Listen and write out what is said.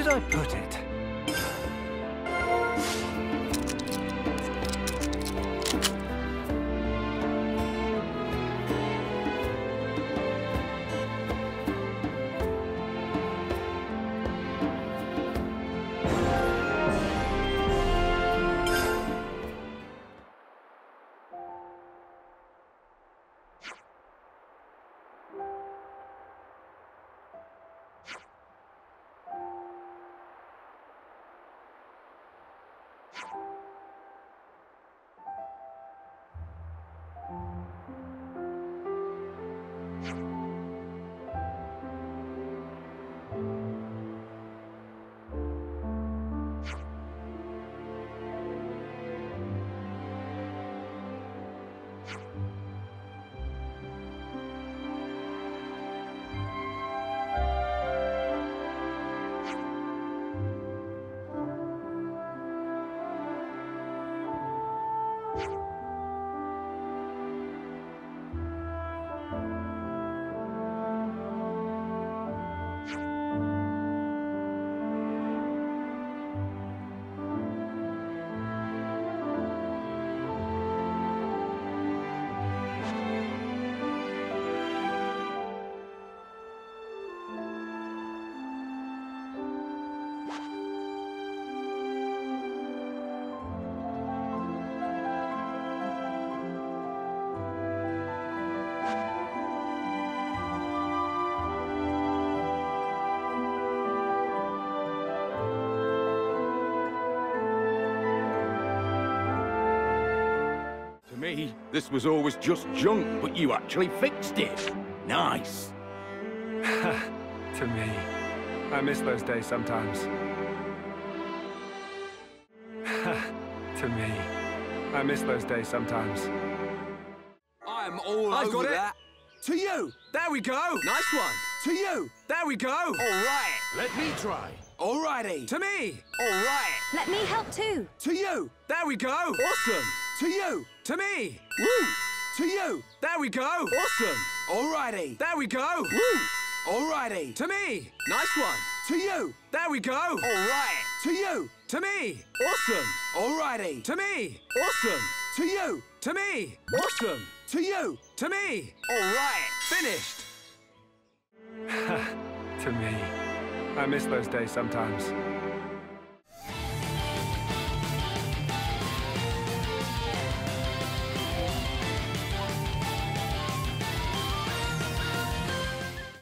I put it? Me, this was always just junk, but you actually fixed it. Nice. To me, I miss those days sometimes. To me, I miss those days sometimes. I'm all I've over got it. that. To you. There we go! Nice one. To you. There we go! All right. Let me try. Alrighty. To me! All right. Let me help too. To you. There we go! Awesome. To you. To me! Woo. To you. There we go! Awesome. Alrighty. There we go! Woo. Alrighty. To me! Nice one. To you. There we go! All right. To you. To me! Awesome. Alrighty. To me! Awesome. To you. To me! Awesome. To you. To me! All right. Finished! To me, I miss those days sometimes.